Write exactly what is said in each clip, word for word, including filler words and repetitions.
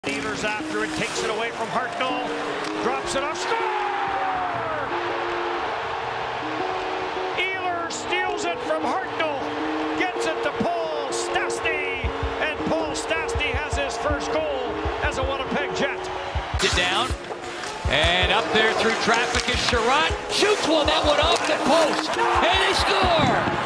Ehlers after it, takes it away from Hartnell, drops it off, score! Ehlers steals it from Hartnell, gets it to Paul Stastny, and Paul Stastny has his first goal as a Winnipeg Jet. It down, and up there through traffic is Sherratt, shoots one, that one off the post, and they score!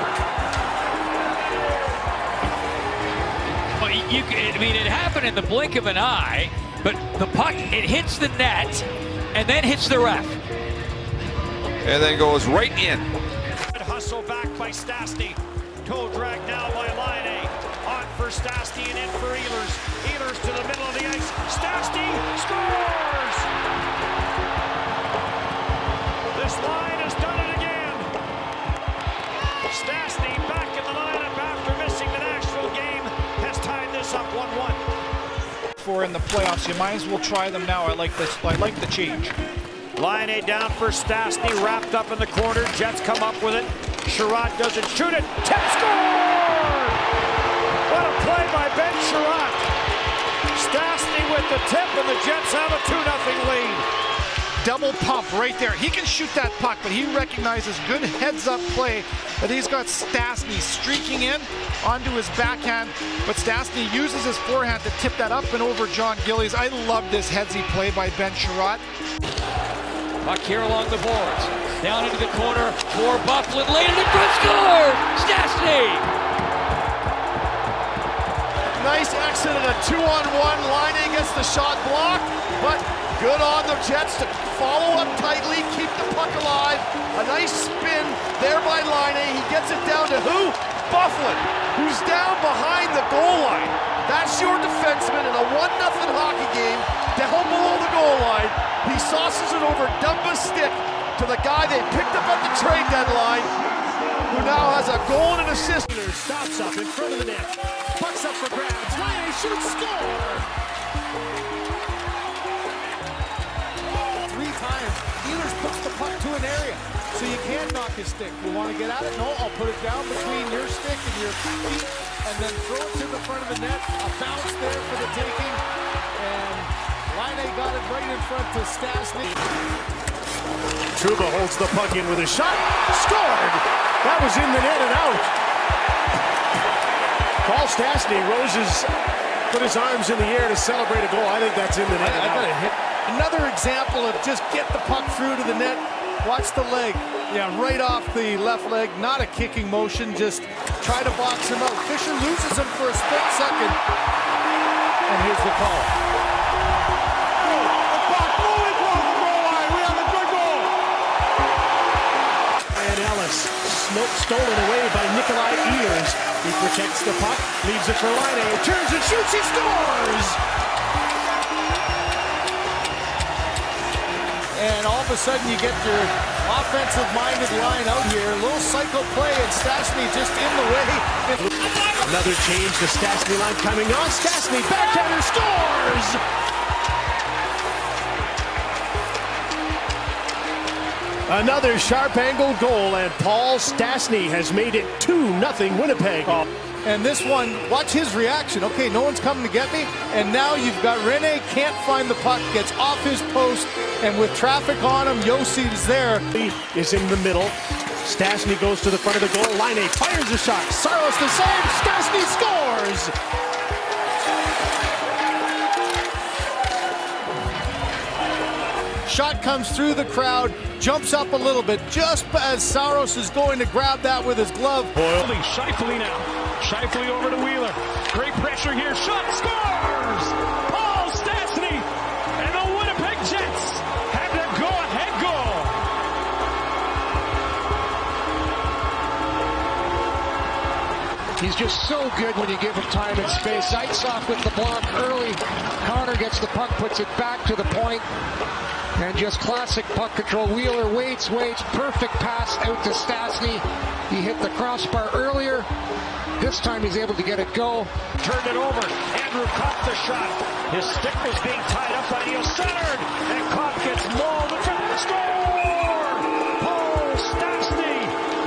You, I mean, it happened in the blink of an eye, but the puck, it hits the net and then hits the ref. And then goes right in. Hustle back by Stastny. Toe drag now by Laine. On for Stastny and in for Ehlers. Ehlers to the middle of the ice. Stastny scores! This line has done it again. Stastny back in the lineup after missing the Nashville game. Has tied this up one one. For in the playoffs, you might as well try them now. I like this. I like the change. Laine down for Stastny, wrapped up in the corner. Jets come up with it. Sherratt doesn't shoot it. Tip score! What a play by Ben Sherratt. Stastny with the tip, and the Jets have a two nothing lead. Double pump right there. He can shoot that puck, but he recognizes good heads-up play that he's got Stastny streaking in onto his backhand, but Stastny uses his forehand to tip that up and over John Gillies. I love this headsy play by Ben Sherratt. Puck here along the boards. Down into the corner for Bufflin. Laid it in front, score! Stastny! Nice exit at a two-on-one. Laine gets the shot blocked, but good on the Jets to follow up tightly, keep the puck alive. A nice spin there by Laine. He gets it down to who? Bufflin, who's down behind the goal line. That's your defenseman in a one nothing hockey game down below the goal line. He sauces it over Dumba's stick to the guy they picked up at the trade deadline, who now has a goal and an assist. Stops up in front of the net. Puck's up for grabs. Laine shoots, score! Three times, Ehlers puts the puck to an area, so you can't knock his stick. You want to get at it? No, I'll put it down between your stick and your feet, and then throw it to the front of the net. A bounce there for the taking, and Laine got it right in front to Stastny. Trouba holds the puck in with a shot. Scored! That was in the net and out. Paul Stastny roses, put his arms in the air to celebrate a goal. I think that's in the net. I, I gotta hit. Another example of just get the puck through to the net. Watch the leg. Yeah, right off the left leg. Not a kicking motion. Just try to box him out. Fisher loses him for a split second. And here's the call. Stolen away by Nikolai Ehlers. He protects the puck, leaves it for Laine, turns and shoots, he scores! And all of a sudden you get your offensive-minded line out here. A little cycle play, and Stastny just in the way. Another change, the Stastny line coming on. Stastny, backhander, scores! Another sharp angle goal, and Paul Stastny has made it two nothing Winnipeg. Oh. And this one, watch his reaction. Okay, no one's coming to get me. And now you've got Rene, can't find the puck, gets off his post, and with traffic on him, Josi is there. He is in the middle. Stastny goes to the front of the goal. Laine fires a shot. Saros the save. Stastny scores! Shot comes through the crowd, jumps up a little bit, just as Saros is going to grab that with his glove. Holding Scheifele now. Scheifele over to Wheeler. Great pressure here. Shot scores! Paul Stastny and the Winnipeg Jets have the go-ahead goal. He's just so good when you give him time and space. Ice off with the block early. Connor gets the puck, puts it back to the point. And just classic puck control. Wheeler waits, waits. Perfect pass out to Stastny. He hit the crossbar earlier. This time he's able to get it go. Turned it over. Andrew caught the shot. His stick was being tied up by Neil Centered. And Kopp gets mauled in front of the score! Paul Stastny!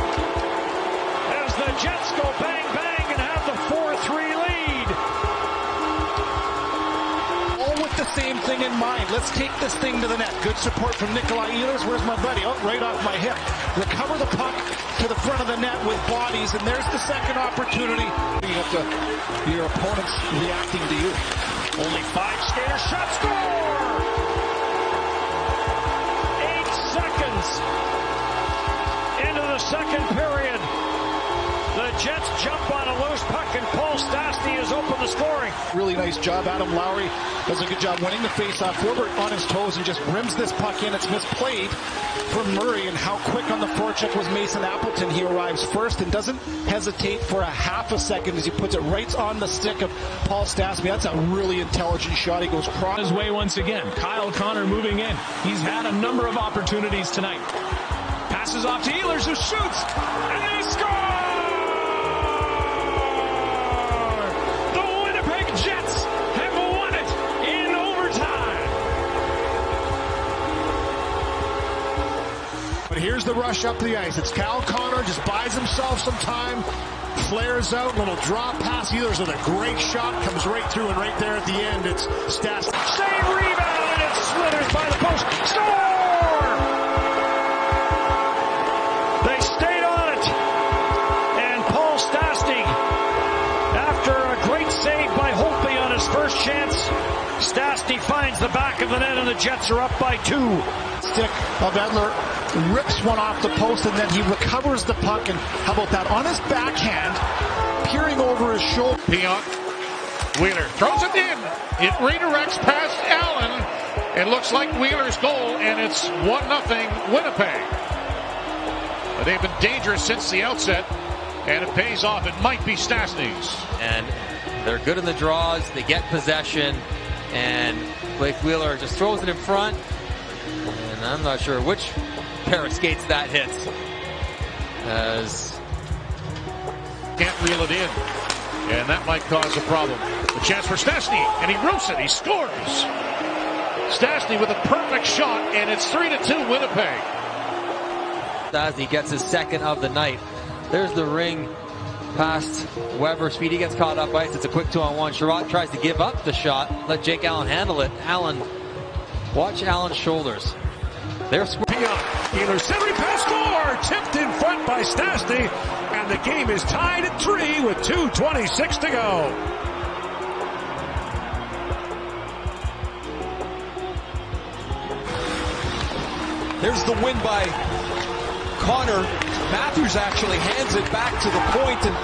As the Jets go bang, bang, and have the four three lead. same thing in mind. Let's take this thing to the net. Good support from Nikolai Ehlers. Where's my buddy? Oh, right off my hip. Recover the puck to the front of the net with bodies, and there's the second opportunity. You have to, your opponent's reacting to you. Only five skaters. Shot, score! Eight seconds into the second period. The Jets jump on a loose puck, and Paul Stastny has opened the scoring. Really nice job. Adam Lowry does a good job winning the faceoff. Forward on his toes and just rims this puck in. It's misplayed from Murray, and how quick on the forecheck was Mason Appleton. He arrives first and doesn't hesitate for a half a second as he puts it right on the stick of Paul Stastny. That's a really intelligent shot. He goes cross his way once again. Kyle Connor moving in. He's had a number of opportunities tonight. Passes off to Ehlers, who shoots, and they score! Jets have won it in overtime. But here's the rush up the ice. It's Cal Connor, just buys himself some time, flares out, little drop pass. Ehlers with a great shot, comes right through, and right there at the end, it's Stastny. Save, rebound, and it's Slithers by the post. Score! They stayed on it, and Paul Stastny, after a great save by Holtby on his first chance, Stastny finds the back of the net, and the Jets are up by two. Stick of Edler rips one off the post, and then he recovers the puck, and how about that? On his backhand, peering over his shoulder. Pion, Wheeler throws it in. It redirects past Allen. It looks like Wheeler's goal, and it's one nothing Winnipeg. They've been dangerous since the outset, and it pays off. It might be Stastny's. And they're good in the draws. They get possession, and Blake Wheeler just throws it in front. And I'm not sure which pair of skates that hits. As can't reel it in, and that might cause a problem. The chance for Stastny, and he roofs it. He scores. Stastny with a perfect shot, and it's three to two Winnipeg. Stastny gets his second of the night. There's the ring past Weber. Speedy gets caught up ice. It's a quick two-on-one. Sherratt tries to give up the shot. Let Jake Allen handle it. Allen, watch Allen's shoulders. They're scoring. Ehlers centering pass, score! Tipped in front by Stastny, and the game is tied at three with two twenty-six to go. There's the win by Connor. Matthews actually hands it back to the point, and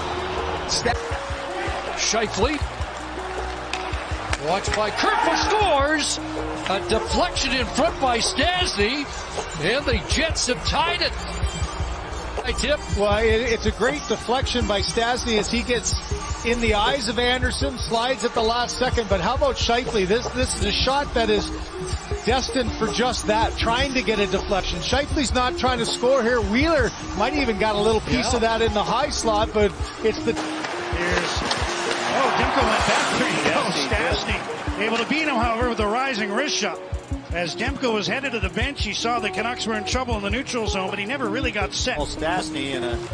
Scheifele, watched by Kerfoot, scores. A deflection in front by Stastny, and the Jets have tied it. I tip. Well, it, it's a great deflection by Stastny as he gets in the eyes of Anderson, slides at the last second. But how about Scheifele? This this is a shot that is destined for just that, trying to get a deflection. Scheifele's not trying to score here. Wheeler might even got a little piece yeah. of that in the high slot, but it's the... Here's... Oh, Demko went back. There you go. Stastny able to beat him, however, with a rising wrist shot. As Demko was headed to the bench, he saw the Canucks were in trouble in the neutral zone, but he never really got set. Well, Stastny in a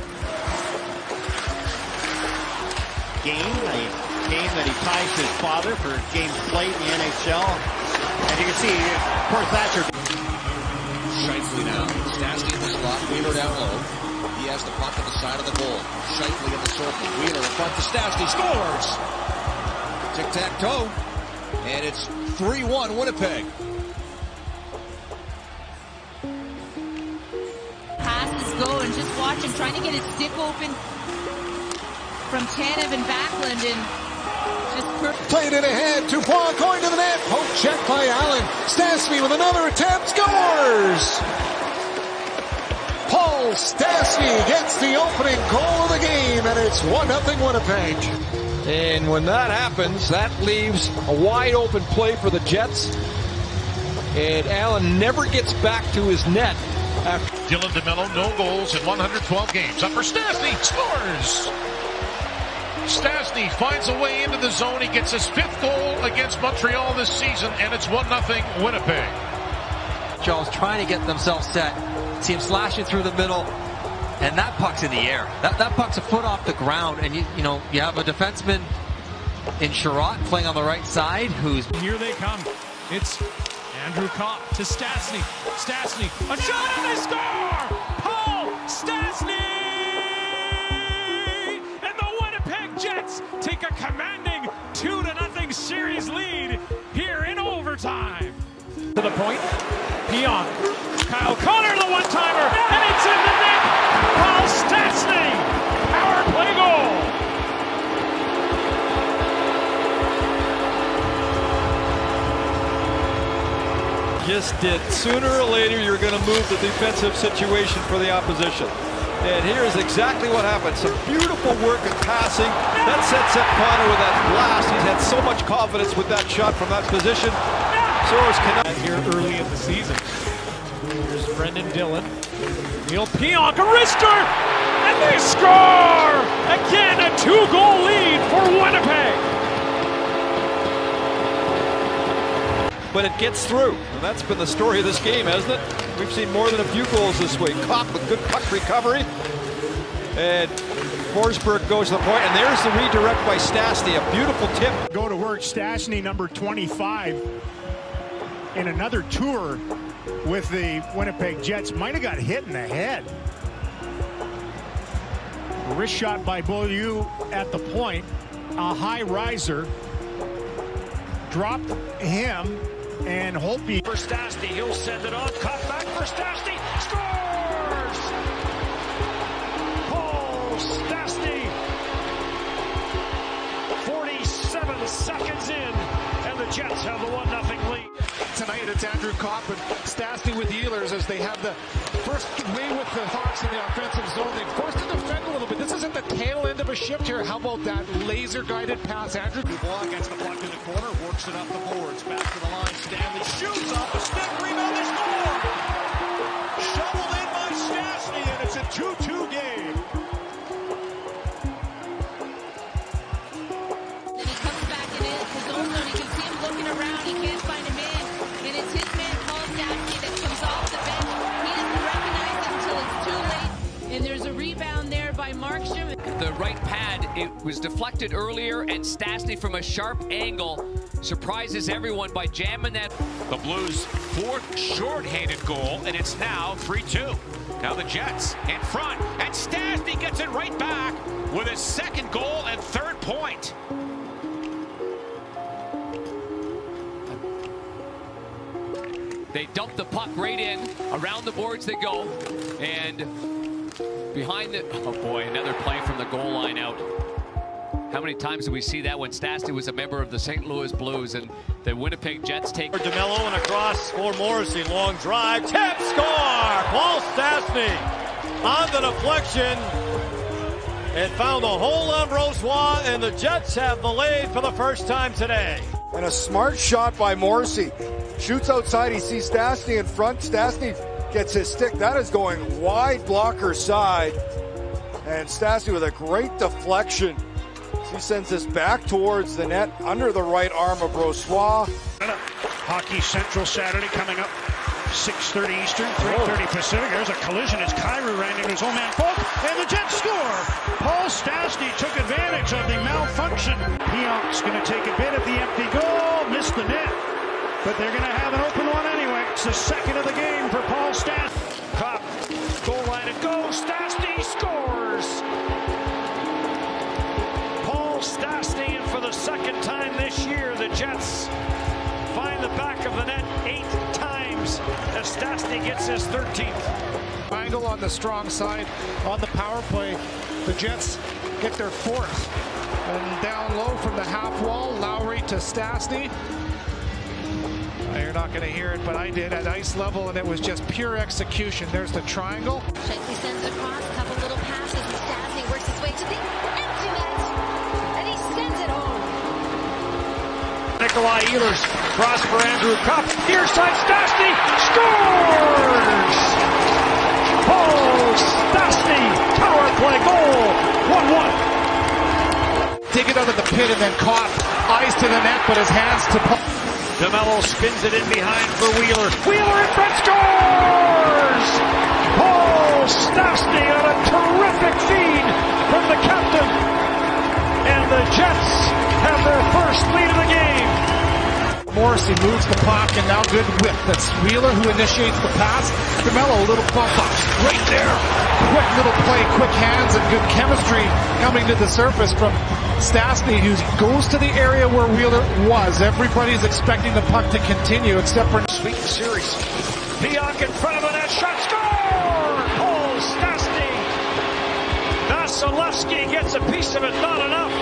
game, a game that he ties his father for games played in the N H L. And you can see, poor Thatcher. Scheifele now. Stastny in the slot. Wheeler down low. He has the puck at the side of the goal. Scheifele in the circle. Wheeler in front to Stastny. Scores! Tic-tac-toe. And it's three one Winnipeg. Passes go, and just watch him trying to get his stick open from Tanev and Backlund, and just perfect. Played it ahead. Dubois going to the net. Poke check by Allen. Stastny with another attempt. Scores! Paul Stastny gets the opening goal of the game, and it's one nothing Winnipeg. And when that happens, that leaves a wide open play for the Jets. And Allen never gets back to his net. After Dylan DeMello, no goals in one hundred twelve games. Up for Stastny, scores! Stastny finds a way into the zone. He gets his fifth goal against Montreal this season, and it's one nothing Winnipeg. Charles trying to get themselves set. See him slashing through the middle, and that puck's in the air. That that puck's a foot off the ground, and you you know you have a defenseman in Sherratt playing on the right side who's... Here they come. It's Andrew Kopp to Stastny. Stastny, a shot and they score! Paul Stastny! And the Winnipeg Jets take a commanding two to nothing series lead here in overtime. To the point, Pionk, Kyle Connor the one-timer, and it's in the net! Paul Stastny, power play goal! Just did. Sooner or later, you're going to move the defensive situation for the opposition. And here's exactly what happened. Some beautiful work and passing. That sets up Connor with that blast. He's had so much confidence with that shot from that position. Soros cannot. Here early in the season. Here's Brendan Dillon. Neil Pionk, a wrister! And they score! Again, a two-goal lead for Winnipeg. But it gets through, and that's been the story of this game, hasn't it? We've seen more than a few goals this week. Kopp with good puck recovery, and Forsberg goes to the point, and there's the redirect by Stastny, a beautiful tip. Go to work, Stastny, number twenty-five, in another tour with the Winnipeg Jets. Might have got hit in the head. Wrist shot by Beaulieu at the point, a high riser, dropped him, and Holtby. For Stastny, he'll send it on, cut back for Stastny, scores! Paul Stastny, forty-seven seconds in, and the Jets have the one nothing lead. Tonight it's Andrew Kopp and Stastny with the Ehlers as they have the first way with the Hawks in the offensive zone. They forced to defend a little bit. This isn't the tail end of a shift here. How about that laser-guided pass? Andrew Dubois gets the puck in the corner, works it up the boards, back to the line. Stanley shoots off a stick, rebound, they score! Shoveled in by Stastny, and it's a two two game. Then he comes back in his own zone. You can see him looking around. He can't find a man. And it's his man, Paul Stastny, that comes off the bench. He doesn't recognize it until it's too late. And there's a rebound there by Markstrom. The right pad, it was deflected earlier, and Stastny from a sharp angle surprises everyone by jamming that. The Blues' fourth short-handed goal, and it's now three two. Now the Jets in front, and Stastny gets it right back with his second goal and third point. They dump the puck right in, around the boards they go, and behind the, oh boy, another play from the goal line out. How many times did we see that when Stastny was a member of the Saint Louis Blues, and the Winnipeg Jets take... DeMello and across for Morrissey, long drive, tip, score! Paul Stastny on the deflection. It found the hole on Brossois, and the Jets have the lead for the first time today. And a smart shot by Morrissey. Shoots outside, he sees Stastny in front. Stastny gets his stick. That is going wide blocker side. And Stastny with a great deflection. He sends this back towards the net under the right arm of Brossois. Hockey Central Saturday coming up. six thirty Eastern, three thirty Pacific. There's a collision as Kyrou ran into his own man Folk, and the Jets score. Paul Stastny took advantage of the malfunction. Pionk's going to take a bit at the empty goal, missed the net, but they're going to have an open one anyway. It's the second of the game for Paul Stastny. Kopp, goal line and go. Stastny scores. Paul Stastny, and for the second time this year, the Jets find the back of the net eight times as Stastny gets his thirteenth. Triangle on the strong side on the power play. The Jets get their fourth. And down low from the half wall, Lowry to Stastny. You're not going to hear it, but I did at ice level, and it was just pure execution. There's the triangle. Shankly sends it across, a couple little passes, and Stastny works his way to the empty net, and he sends it home. Nikolai Ehlers, cross for Andrew Kopp. Near side, Stastny scores! Paul Stastny, power play goal, one one. Dig it out of the pit, and then Kopp, eyes to the net, but his hands to Paul. DeMello spins it in behind for Wheeler. Wheeler in front, scores! Paul Stastny on a terrific feed from the captain. And the Jets have their first lead of the game. Morrissey moves the puck, and now good whip. That's Wheeler who initiates the pass. DeMello, a little bump up right there. Quick little play, quick hands, and good chemistry coming to the surface from Stastny, who goes to the area where Wheeler was. Everybody's expecting the puck to continue, except for sweet series. Pionk in front of the net, shot, score! Paul Stastny. Vasilevsky gets a piece of it, not enough.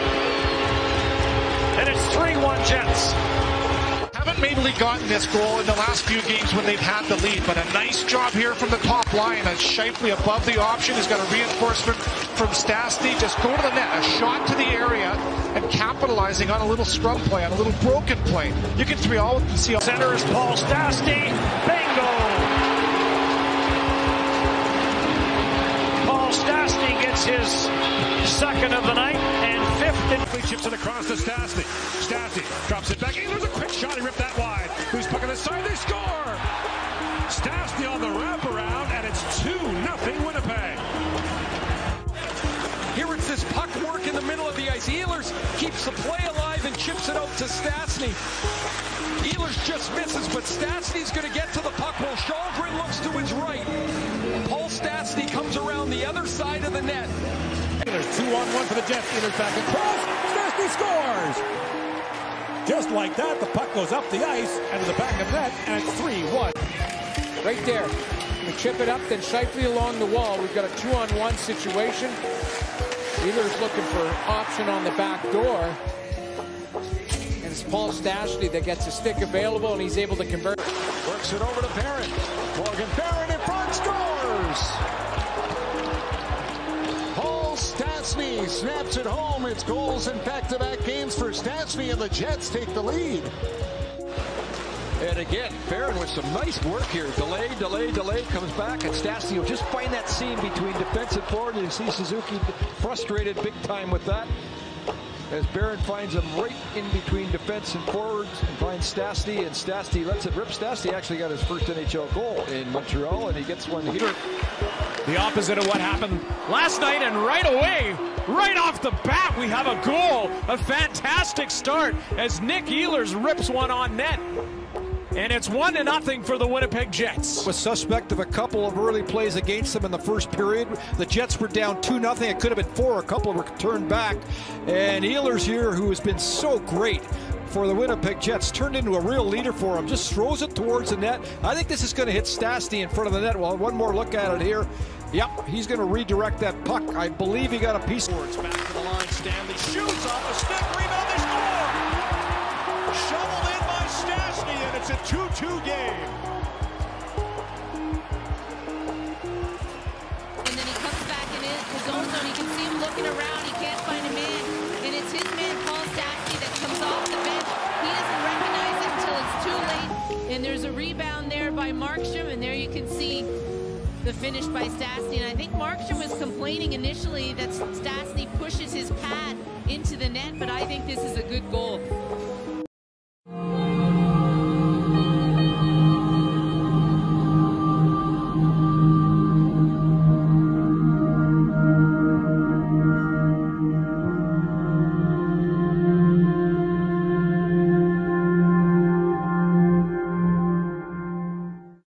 And it's three one Jets. Haven't mainly gotten this goal in the last few games when they've had the lead, but a nice job here from the top line as Shifley above the option. He's got a reinforcement from Stastny. Just go to the net, a shot to the area, and capitalizing on a little scrum play, on a little broken play. You can three all see. Center is Paul Stastny. Bingo! Paul Stastny gets his second of the night and fifth. He chips it across to Stastny. Stastny drops it back. There's a quick shot. He ripped that wide. Who's puck on the side? They score! Stastny on the wraparound, and it's two nothing Winnipeg. Here it's this puck work in the middle of the ice. Ehlers keeps the play alive and chips it out to Stastny. Ehlers just misses, but Stastny's going to get to the puck while Shalgren looks to his right. Paul Stastny comes around the other side of the net. Ehlers two on one for the Jets. Ehlers back across. Stastny scores! Just like that, the puck goes up the ice and to the back of net, and it's three one. Right there. We chip it up, then Shifley along the wall. We've got a two on one situation. Ehlers looking for option on the back door. And it's Paul Stastny that gets a stick available, and he's able to convert. Works it over to Barron. Morgan Barron in front, scores! Paul Stastny snaps it home. It's goals in back-to-back games for Stastny, and the Jets take the lead. And again, Barron with some nice work here. Delay, delay, delay, comes back, and Stastny will just find that seam between defensive forward. You see Suzuki frustrated big time with that. As Barron finds him right in between defense and forwards and finds Stastny, and Stastny lets it rip. Stastny actually got his first N H L goal in Montreal, and he gets one here. The opposite of what happened last night, and right away, right off the bat, we have a goal. A fantastic start as Nick Ehlers rips one on net. And it's one to nothing for the Winnipeg Jets. Was suspect of a couple of early plays against them in the first period. The Jets were down two nothing. It could have been four. A couple were turned back. And Ehlers here, who has been so great for the Winnipeg Jets, turned into a real leader for him. Just throws it towards the net. I think this is going to hit Stastny in front of the net. Well, one more look at it here. Yep, he's going to redirect that puck. I believe he got a piece. Back to the line, Stanley shoots off a stick, rebound, they score! Shoveled in by Stastny, and it's a two two game. And then he comes back in his zone zone. You can see him looking around. He can't find a man. And it's his man, Paul Stastny, that comes off the bench. He doesn't recognize it until it's too late. And there's a rebound there by Markstrom, and there you can see the finish by Stastny. And I think Markstrom was complaining initially that Stastny pushes his pad into the net, but I think this is a good goal.